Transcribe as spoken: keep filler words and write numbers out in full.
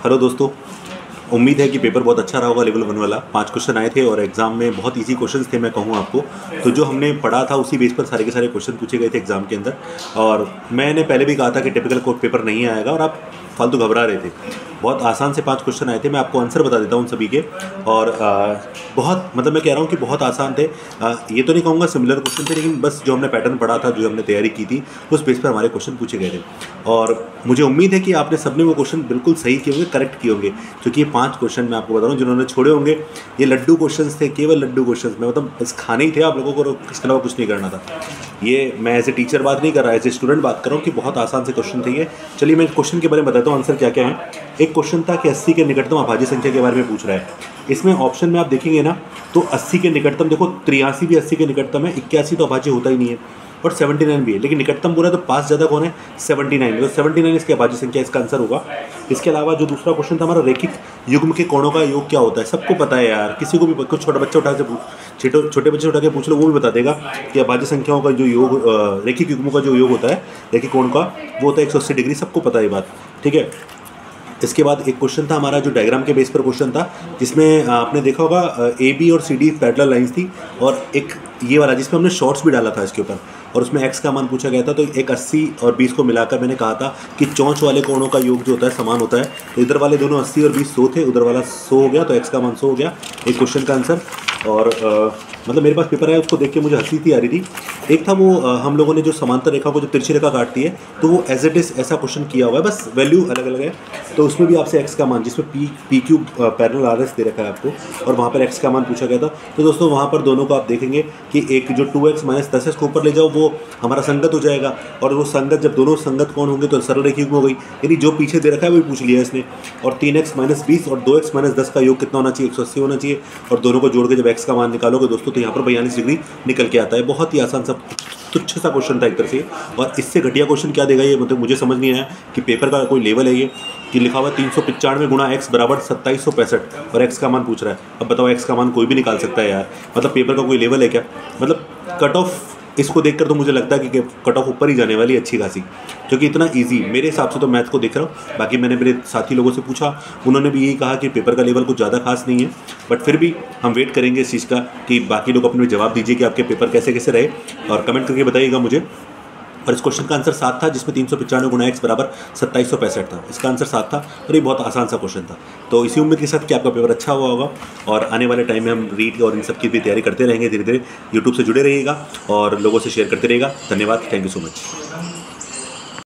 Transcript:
Hello दोस्तों, उम्मीद है कि पेपर बहुत अच्छा रहा होगा। लेवल वन वाला पांच क्वेश्चन आए थे और एग्जाम में बहुत इजी क्वेश्चंस थे। मैं कहूँ आपको तो जो हमने पढ़ा था उसी बेस पर सारे के सारे क्वेश्चन पूछे गए थे एग्जाम के अंदर। और मैंने पहले भी कहा था कि टिपिकल कोर्ट पेपर नहीं आएगा और आप फालतू घबरा रहे थे। बहुत आसान से पांच क्वेश्चन आए थे, मैं आपको आंसर बता देता हूँ उन सभी के। और आ, बहुत मतलब मैं कह रहा हूँ कि बहुत आसान थे। आ, ये तो नहीं कहूँगा सिमिलर क्वेश्चन थे, लेकिन बस जो हमने पैटर्न पढ़ा था, जो हमने तैयारी की थी, उस बेस पर हमारे क्वेश्चन पूछे गए थे। और मुझे उम्मीद है कि आपने सबने वो क्वेश्चन बिल्कुल सही किए होंगे, करेक्ट किए होंगे। क्योंकि ये पांच क्वेश्चन मैं आपको बता रहा हूँ जिन्होंने छोड़े होंगे, ये लड्डू क्वेश्चन थे, केवल लड्डू क्वेश्चन में, मतलब बस खाने ही थे आप लोगों को, इसके अलावा कुछ नहीं करना था। ये मैं एज ए टीचर बात नहीं कर रहा, एज ए स्टूडेंट बात कर रहा हूँ कि बहुत आसान से क्वेश्चन थे ये। चलिए मैं क्वेश्चन के बारे में बताता हूँ आंसर क्या क्या है। एक क्वेश्चन था कि अस्सी के निकटतम अभाज्य संख्या के बारे में पूछ रहा है। इसमें ऑप्शन में आप देखेंगे ना तो अस्सी के निकटतम, देखो तिरासी भी अस्सी के निकटतम है, इक्यासी तो अभाज्य होता ही नहीं है, और सेवेंटी नाइन भी है, लेकिन निकटतम बोला तो पास ज़्यादा कौन है, सेवेंटी नाइन। तो सेवेंटी नाइन इसकी अभाज्य संख्या, इसका आंसर होगा। इसके अलावा जो दूसरा क्वेश्चन था हमारा, रेखिक युग्म के कोणों का योग क्या होता है। सबको पता है यार, किसी को भी, कुछ छोटा बच्चा उठा से छोटे छोटे बच्चे उठा के पूछ लो, वो भी बता देगा कि अभाज्य संख्याओं का जो योग, रेखिक युग्मों का जो योग होता है रेखिक कोण का, वो होता है एक सौ अस्सी डिग्री। सबको पता है ये बात, ठीक है। इसके बाद एक क्वेश्चन था हमारा जो डायग्राम के बेस पर क्वेश्चन था, जिसमें आपने देखा होगा ए बी और सी डी पैरेलल लाइंस थी, और एक ये वाला जिसमें हमने शॉर्ट्स भी डाला था इसके ऊपर, और उसमें एक्स का मान पूछा गया था। तो एक अस्सी और बीस को मिलाकर मैंने कहा था कि चौंच वाले कोणों का योग जो होता है समान होता है। तो इधर वाले दोनों अस्सी और बीस सौ थे, उधर वाला सौ हो गया, तो एक्स का मान सौ हो गया। एक क्वेश्चन का आंसर। और आ, मतलब मेरे पास पेपर है, उसको देख के मुझे हंसी थी आ रही थी। एक था वो आ, हम लोगों ने जो समांतर रेखा को जो तिरछी रेखा काटती है, तो वो एज इट इज ऐसा क्वेश्चन किया हुआ है, बस वैल्यू अलग अलग है। तो उसमें भी आपसे एक्स का मान, जिसमें P P Q parallel R S दे रखा है आपको, और वहाँ पर एक्स का मान पूछा गया था। तो दोस्तों वहाँ पर दोनों को आप देखेंगे कि एक जो टू एक्स माइनस दस एक्स को ऊपर ले जाओ, वो हमारा संगत हो जाएगा, और वो संगत जब दोनों संगत कौन होंगे तो सरल रेखी युग्म हो गई। यानी जो पीछे दे रखा है वही पूछ लिया इसने। और तीन एक्स माइनस बीस और दो एक्स माइनस दस का योग कितना होना चाहिए, एक सौ अस्सी होना चाहिए। और दोनों को जोड़ के जब एक्स का मान निकालोगे दोस्तों, तो यहाँ पर बयालीस डिग्री निकल के आता है। बहुत ही आसान सा तुच्छ सा क्वेश्चन था एक तरह से। और इससे घटिया क्वेश्चन क्या देगा ये, मतलब मुझे समझ नहीं आया कि पेपर का कोई लेवल है ये, कि लिखा हुआ तीन सौ पचानवे गुणा एक्स बराबर सत्ताईस सौ पैंसठ, और एक्स का मान पूछ रहा है। अब बताओ, एक्स का मान कोई भी निकाल सकता है यार, मतलब पेपर का कोई लेवल है क्या। मतलब कट ऑफ इसको देखकर तो मुझे लगता है कि कट ऑफ ऊपर ही जाने वाली अच्छी खासी, क्योंकि इतना इजी मेरे हिसाब से तो मैथ को देख रहा हूँ। बाकी मैंने मेरे साथी लोगों से पूछा, उन्होंने भी यही कहा कि पेपर का लेवल कुछ ज़्यादा खास नहीं है, बट फिर भी हम वेट करेंगे इस चीज़ का कि बाकी लोग अपने जवाब दीजिए कि आपके पेपर कैसे कैसे रहे, और कमेंट करके बताइएगा मुझे। और इस क्वेश्चन का आंसर सात था, जिसमें तीन सौ पचानवे गुणा एक्स बराबर सत्ताईस सौ पैंसठ था। इसका आंसर सात था, और ये बहुत आसान सा क्वेश्चन था। तो इसी उम्मीद के साथ कि आपका पेपर अच्छा हुआ होगा, और आने वाले टाइम में हम रीड और इन सब की भी तैयारी करते रहेंगे। धीरे धीरे यूट्यूब से जुड़े रहिएगा और लोगों से शेयर करते रहिएगा। धन्यवाद, थैंक यू सो मच।